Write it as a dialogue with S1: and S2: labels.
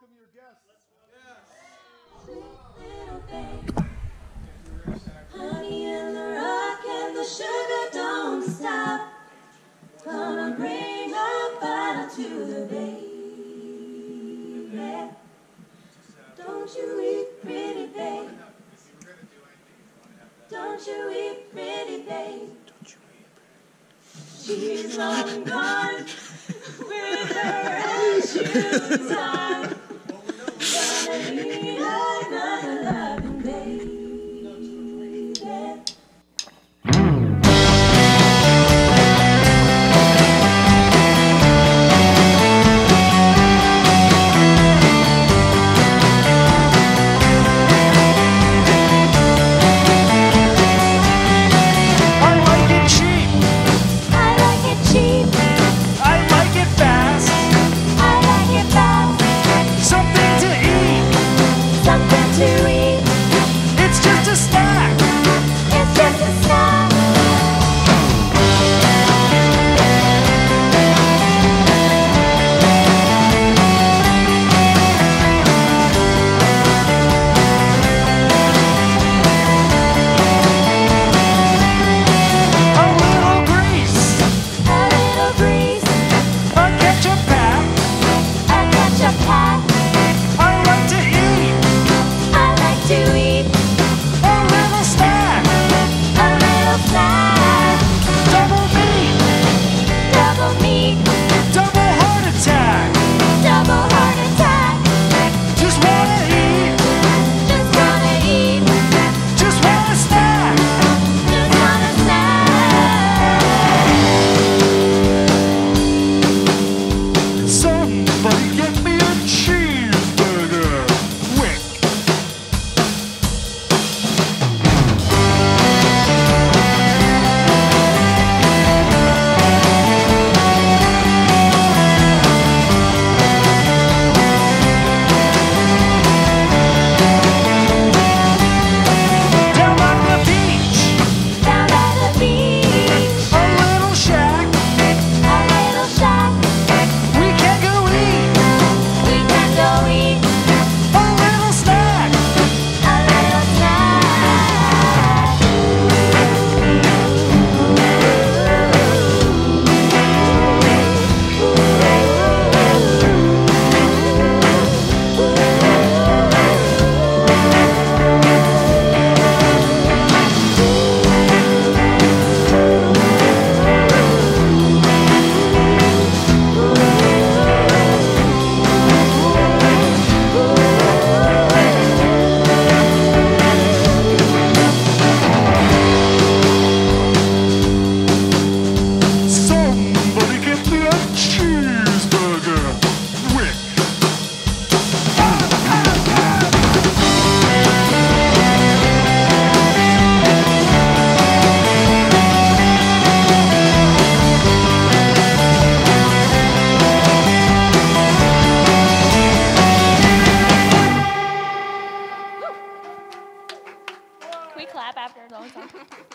S1: welcome your guests.
S2: Honey and the rock and the sugar don't stop. Gonna bring a bottle to the baby. Don't you weep, pretty babe. Don't you weep, pretty babe. She's long and gone with her shoes on. Gonna be another loving baby.
S3: Can we clap after a long song?